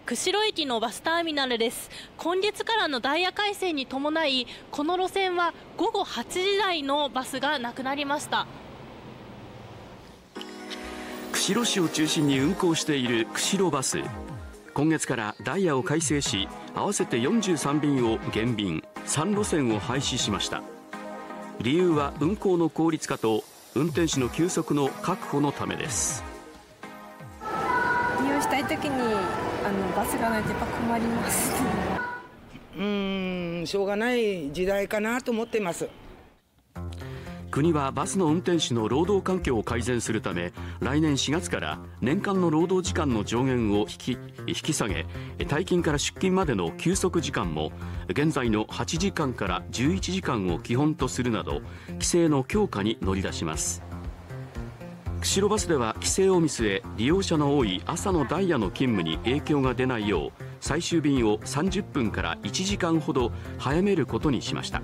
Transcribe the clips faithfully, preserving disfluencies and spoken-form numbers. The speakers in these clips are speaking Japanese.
釧路駅のバスターミナルです。今月からのダイヤ改正に伴い、この路線はごごはちじ台のバスがなくなりました。 釧路市を中心に運行している釧路バス。今月からダイヤを改正し、合わせてよんじゅうさん便を減便、さん路線を廃止しました。理由は運行の効率化と運転手の休息の確保のためです。 利用したいときにあのバスがないとやっぱ困ります。 うーん、しょうがない時代かなと思ってます。 国はバスの運転手の労働環境を改善するため、来年しがつから年間の労働時間の上限を引き、引き下げ、退勤から出勤までの休息時間も現在のはちじかんからじゅういちじかんを基本とするなど、規制の強化に乗り出します。釧路バスでは規制を見据え、利用者の多い朝のダイヤの勤務に影響が出ないよう、最終便をさんじゅっぷんからいちじかんほど早めることにしました。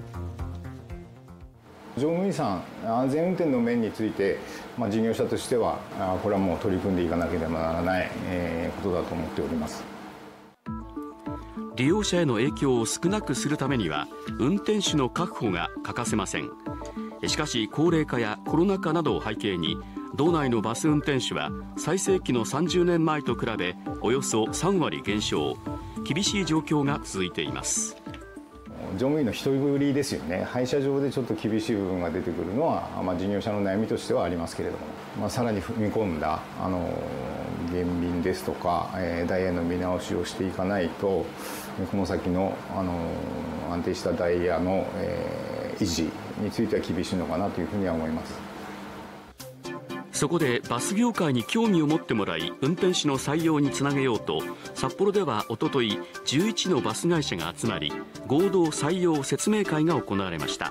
乗務員さん、安全運転の面について、まあ、事業者としてはこれはもう取り組んでいかなければならない、えー、ことだと思っております。 利用者への影響を少なくするためには運転手の確保が欠かせません。しかし高齢化やコロナ禍などを背景に、道内のバス運転手は最盛期のさんじゅうねんまえと比べおよそさんわり減少、厳しい状況が続いています。 乗務員の人繰りですよね。配車場でちょっと厳しい部分が出てくるのは、まあ、事業者の悩みとしてはありますけれども、まあ、さらに踏み込んだあの減便ですとか、えー、ダイヤの見直しをしていかないと、この先のあの安定したダイヤの、えー、維持については厳しいのかなというふうには思います。 そこでバス業界に興味を持ってもらい、運転手の採用につなげようと、札幌ではおとといじゅういちのバス会社が集まり、合同採用説明会が行われました。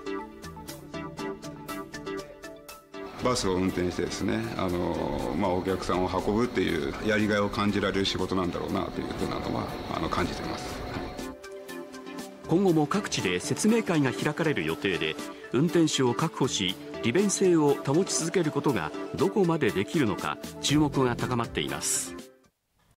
バスを運転してですね、あの、まあ、お客さんを運ぶっていうやりがいを感じられる仕事なんだろうなというふうなのはあの感じています。 今後も各地で説明会が開かれる予定で、運転手を確保し利便性を保ち続けることがどこまでできるのか注目が高まっています。